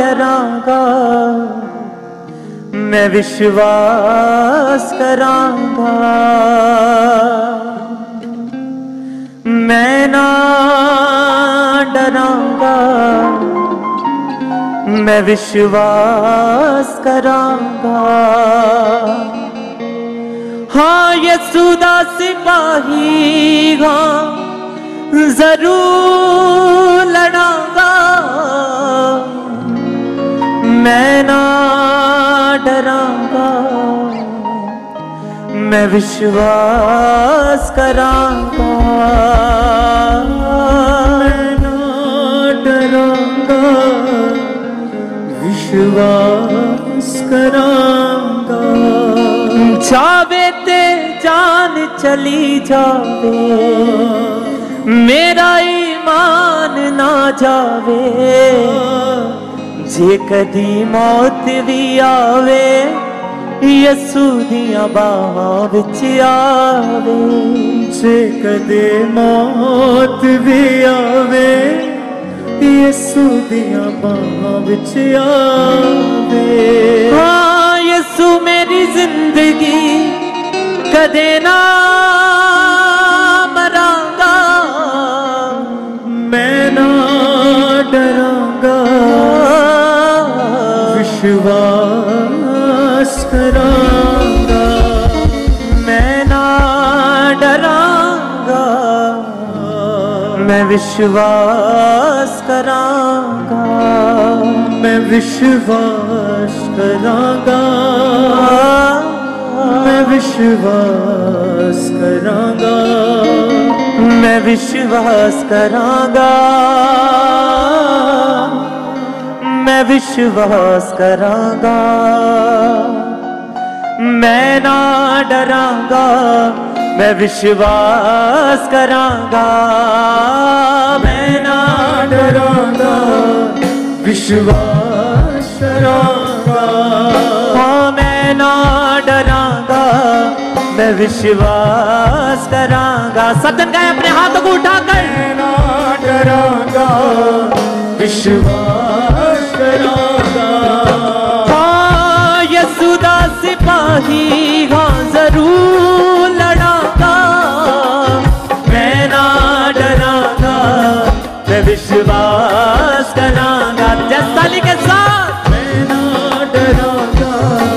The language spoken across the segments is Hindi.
डरांगा, मैं विश्वास करांगा। मैं ना डरांगा, मैं विश्वास करांगा। हाँ यसू दा सिपाही हाँ जरूर लड़ांगा, मैं ना डरांगा, मैं विश्वास करांगा। मैं ना डरांगा, विश्वास करांगा। जावे ते जान चली जावे, मेरा ईमान ना जावे। जे कदी मौत भी आवे, यसू दियां बाहां विच आवे। जे कदी मौत भी आवे, यसू दियां बाहां विच आवे। हाँ यसू मेरी जिंदगी कदे ना मरांगा, मैं ना डरांगा, विश्वास करांगा। मैं ना डरांगा, मैं विश्वास करांगा, मैं विश्वास करांगा, मैं विश्वास करांगा, मैं विश्वास करांगा, मैं विश्वास करांगा। मैं ना डरांगा, मैं विश्वास करांगा। मैं ना डरांगा, विश्वास करांगा। हाँ मैं ना डरांगा, मैं विश्वास करांगा। सदन गाए अपने हाथों को उठाकर। मैं ना डरांगा, विश्वास करांगा। हाँ यसू दा सिपाही हाँ जरूर लड़ांगा, मैं ना डरांगा, मैं विश्वास करांगा। जैसाली के साथ मैं ना डरांगा,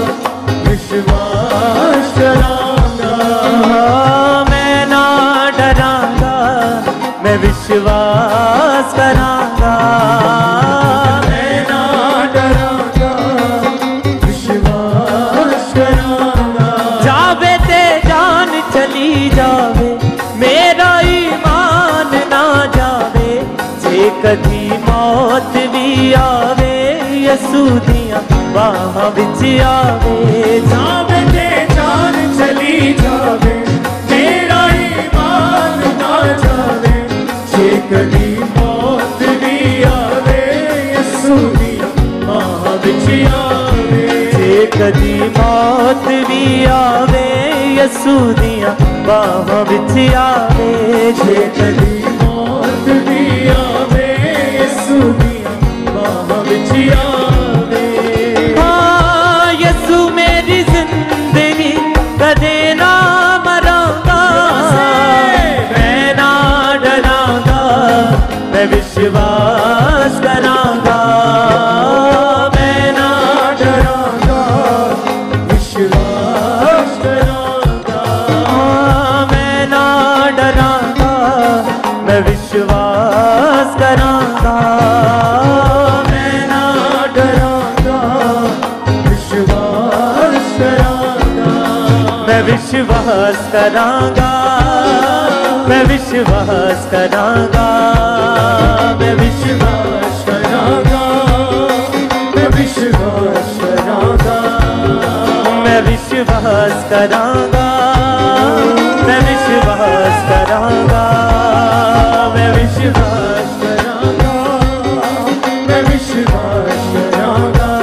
विश्वास करांगा। मैं ना डरांगा, मैं विश्वास करांगा। मैं ना डरांगा, विश्वास करांगा। जावे ते जान चली जावे, मेरा ईमान ना जावे। जे कदी मौत भी आवे, यसू दियां बाहां विच आवे। जावे ते जान चली जावे, मेरा ईमान ना जावे। जे कदी मौत भी आवे, यसू दियां बाहां विच आवे। जे कदी मौत भी आवे, यसू दियां बाहां विच आवे। जे कदी मौत भी आवे, यसू दियां बाहां विच आवे। हाँ यसू मेरी जिंदगी कदे ना मरांगा, मैं ना डरांगा, मैं विश्वास करांगा। मैं ना डरांगा, विश्वास करांगा। मैं ना डरांगा, मैं विश्वास करांगा। मैं ना डरांगा, विश्वास करांगा। मैं विश्वास करांगा, मैं विश्वास करांगा। मैं विश्वास करांगा, मैं विश्वास करांगा। मैं विश्वास करांगा, मैं विश्वास करांगा। मैं विश्वास करांगा, मैं विश्वास करांगा।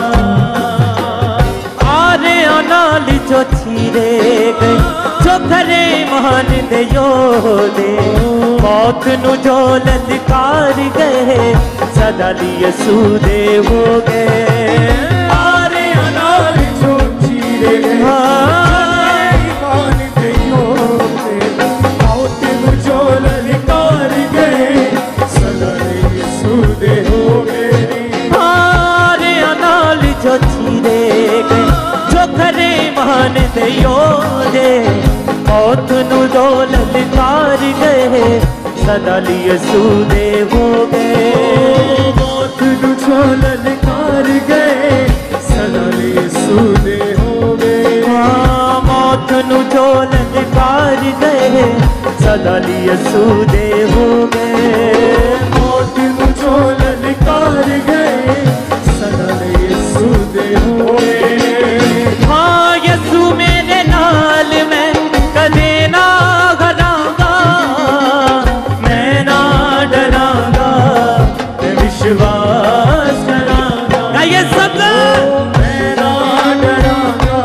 आरे नाल जो छीरे गए, जो खरे मान दे योदे, मौत नु जो ललकार गए। सदा लिए सूदे हो गए। आरे अनार जो चीरे गए ईमान दे योते मौत जो ललकार गए सदा लिए सूदे हो गए। आरे अनार जो चीरे गए जो खरे ईमान दे योते मौत नु जो ललकार गए सदा लिए सूदे हो गए। मौत नु जो ललकार गए सदा लिए सूदे हो गए। मौत नु जो ललकार गए सदा लिए सूदे हो गए। मौत नु जो ललकार गए सदा लिए सूदे हो गए। हाँ यसू मेरे नाल मैं कदे ना घरांगा, मैं ना डरांगा, मैं विश्वास करांगा। ये सब मैं ना डरांगा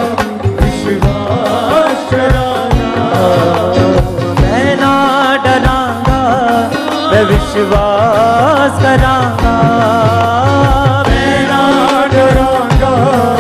विश्वास करांगा। मैं ना डरांगा, मैं विश्वास करांगा। मैं ना डरांगा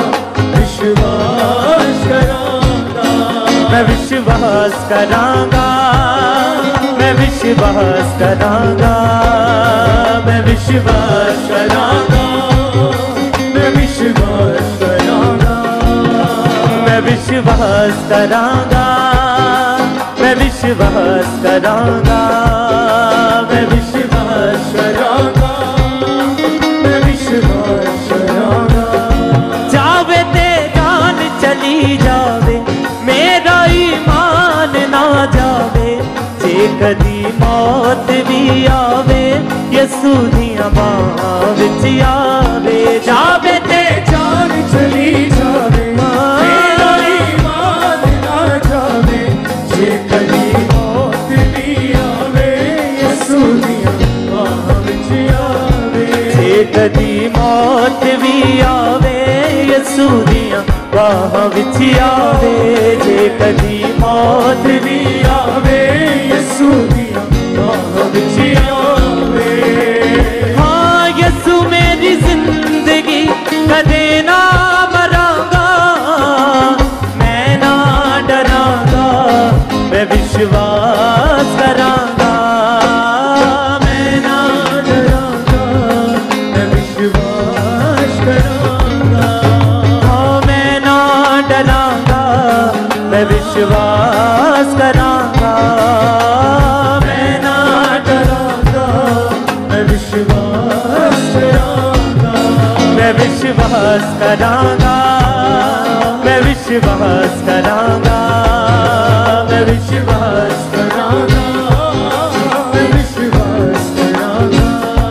विश्वास करांगा। मैं विश्वास करांगा, मैं विश्वास करांगा, मैं विश्वास करांगा, मैं विश्वास करांगा। मैं विश्वास करांगा, मैं विश्वास करांगा, मैं विश्वास करांगा मैं विश्वास करांगा। जावे ते जान चली जावे मेरा ईमान ना जावे, जे कदी मौत भी आवे यसू दियां बाहां विच आवे। जावे ते जान चली जावे मेरा ईमान ना जावे, जे कदी मौत भी आवे यसू दियां बाहां विच आवे। जे कदी मौत भी आवे यसू दियां बाहां विच आवे। जे कदी मौत भी आवे यसू दियां बाहां विच आवे। हाँ यसू मेरी जिंदगी कदे ना मरांगा, मैं ना डरांगा, मैं विश्वास करांगा। मैं ना डरांगा मैं विश्वास करांगा। हाँ मैं ना डरांगा, मैं विश्वास करांगा। मैं ना डरांगा मैं विश्वास करांगा। मैं विश्वास करांगा, मैं विश्वास करांगा, मैं विश्वास करांगा मैं विश्वास करांगा।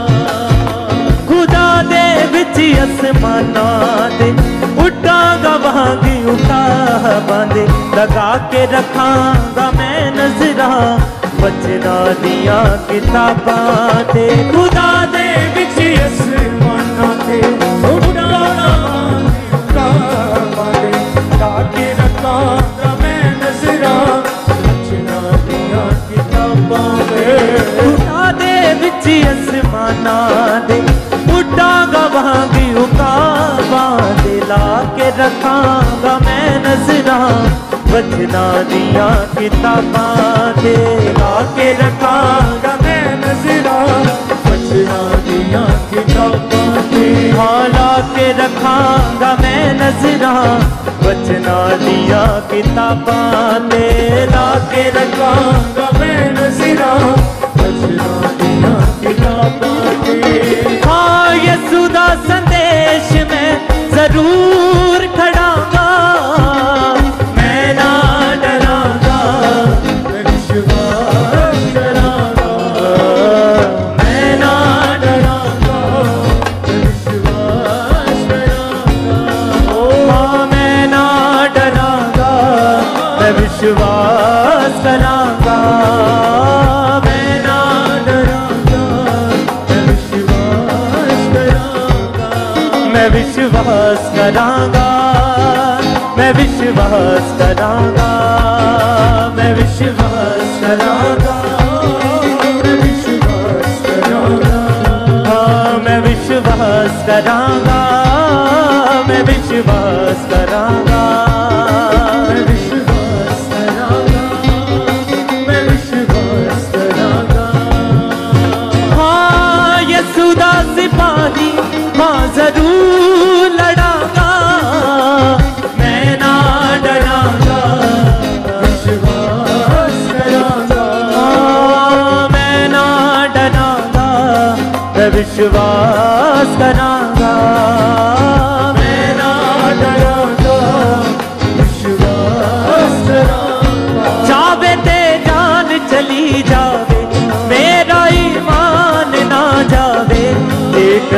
खुदा दे विच आसमानां दे उठांगा वांगी उठा बांधे, लगा के रखांगा मैं नजरां बचना दियां किताबां ते। खुदा दे विच आसमानां ते उड़ाना काबाले लाके रखांगा मैं नजरां बचना दियां किताबां ते। खुदा दे विच आसमानां दे उठांगा वांगी उकाबां दे, ला के रखांगा मैं नजरां बचना दियां किताबां ते। ला के रखांगा मैं नजरां बचना दियां किताबां ते। हाँ ला के रखांगा मैं नजरां बचना दियां किताबां ते। ला के रखांगा मैं नजरां बचना दियां किताबां ते। हाँ यसू दा संदेश मैं जरूर खड़ांगा, मैं ना डरांगा, मैं विश्वास करांगा। मैं ना डरांगा मैं विश्वास करांगा। हाँ मैं ना डरांगा, मैं विश्वास करांगा। मैं ना डरांगा मैं विश्वास करांगा। मैं विश्वास करांगा, मैं विश्वास करांगा, मैं विश्वास करांगा। मैं विश्वास करांगा। हाँ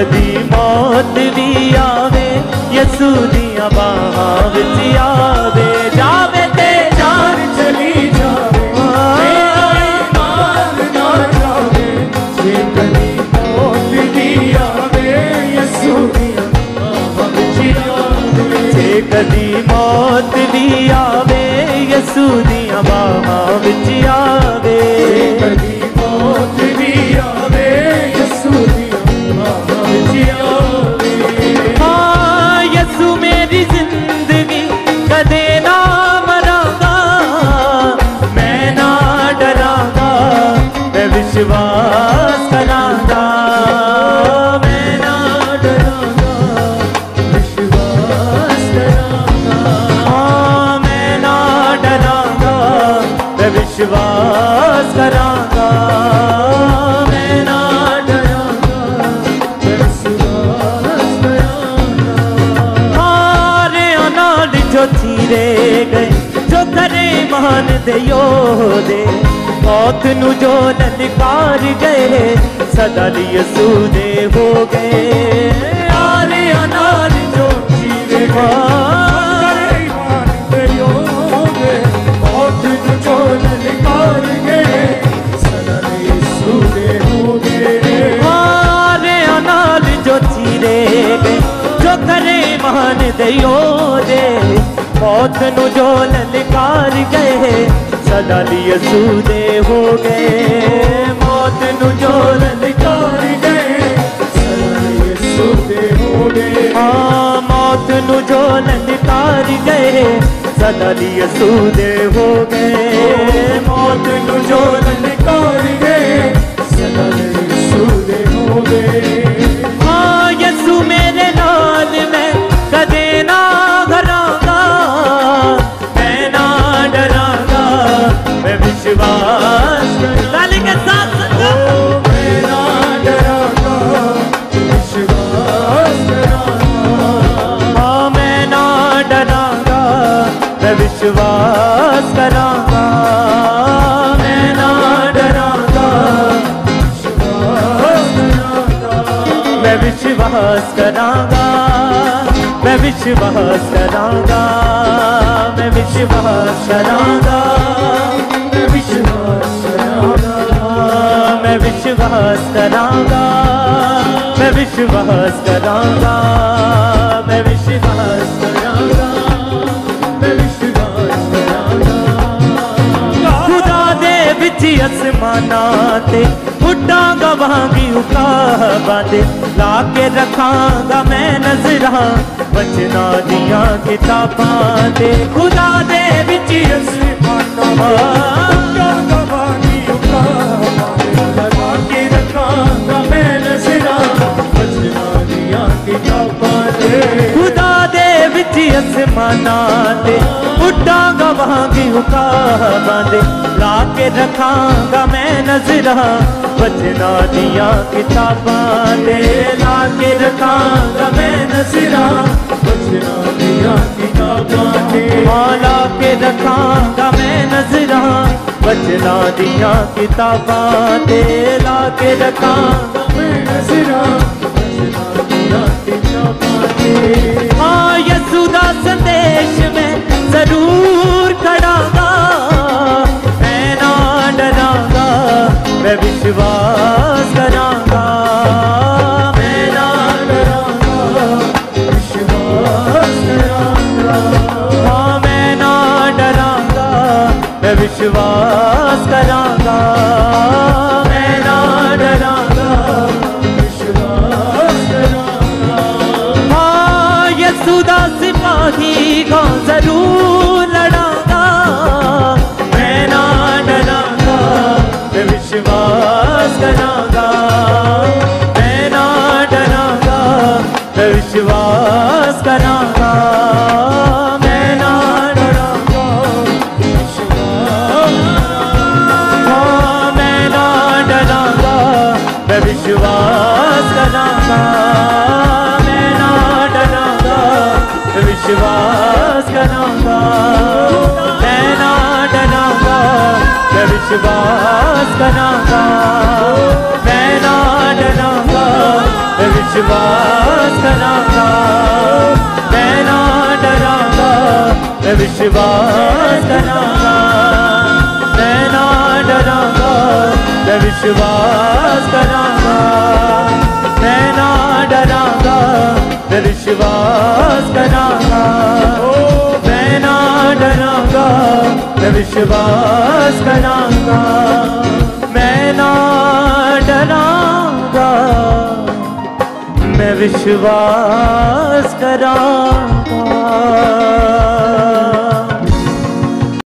कदी मौत भी आवे यसू दिया बाहां विच आवे जावे ते जान चली जावे मेरा ईमान ना जावे जे कदी मौत भी आवे यसू दिया बाहां विच आवे जे कदी मौत भी आवे यसू दिया बाहां विच आवे कदी मौत भी आवे यसू दिया बाहां विच आवे हाँ यसू मेरी जिंदगी कदे ना मरांगा मैं ना डरांगा मैं विश्वास करांगा मैं ना डरांगा विश्वास करांगा हाँ मैं ना डरांगा मैं विश्वास करांगा मैं ना डरांगा विश्वास करांगा हारे अनाल जो थीरे गए जो करे मान दे योदे मौत नु जो ललकार गए सदा यसू दे हो गए हारे अनाल जो जीवे करे ईमान दे योगे मौत जो ललकार गए सदा यीशु दे होगे हारे अनाल जो थीरे गए जो करे मान दे योदे मौत नु जो ललकार गए सदा यसू दे हो गए मौत नु जो ललकार गए सदा यीशु दे होगे हाँ मौत नु जो ललकार गए सदा यसू दे हो गए मौत नु जो ललकार गए सदा यीशु दे होगे हाँ यसू मेरे नाल मैं कदे ना घरांगा मैं ना डरांगा मैं विश्वास ताली के साथ मैं ना डरांगा विश्वास करांगा हाँ मैं ना डरांगा मैं विश्वास करांगा मैं ना डरांगा मैं विश्वास करांगा मैं विश्वास करांगा मैं विश्वास करांगा मैं विश्वास करांगा मैं विश्वास करांगा मैं विश्वास करांगा मैं विश्वास करांगा मैं विश्वास करांगा खुदा दे विच आसमानां ते उड़ांगा वांगी उकाबां ते ला के रखांगा मैं नजरां बचना दियां किताबां ते खुदा दे विच आसमानां उड़ांगा वांगी उकाबां लगा के रखांगा मैं नज़रां बचना दियां किताबां ते खुदा दे विच आसमानां ते उड़ांगा वांगी उकाबां ते ला के रखांगा मैं नजरां बचना दियां किताबां ते ला के रखांगा मैं नजरां बचना दियां किताबां ते ला के रखांगा मैं नजरां बचना दियां किताबां ते ला के रखांगा मैं नज़रां बचना दियां किताबां ते हाँ यसू दा संदेश मैं जरूर खड़ांगा मैं ना डरांगा मैं विश्वास करांगा मैं ना डरांगा विश्वास करांगा हाँ मैं ना डरांगा मैं विश्वास करांगा मैं ना डरांगा विश्वास करांगा हाँ यसू दा सिपाही को जरूर लड़ांगा मैं ना डरांगा मैं विश्वास करांगा मैं ना डरांगा मैं विश्वास करांगा मैं ना डरांगा हाँ मैं ना डरांगा मैं विश्वास करांगा मैं ना डरांगा मैं विश्वास करांगा मैं ना डरांगा मैं विश्वास करांगा मैं ना डरांगा मैं विश्वास करांगा, मैं ना डरांगा, मैं विश्वास करांगा, मैं ना डरांगा, मैं विश्वास करांगा, मैं ना डरांगा, मैं विश्वास करांगा, मैं ना डरांगा, मैं विश्वास करांगा, मैं ना डरांगा, मैं विश्वास करांगा।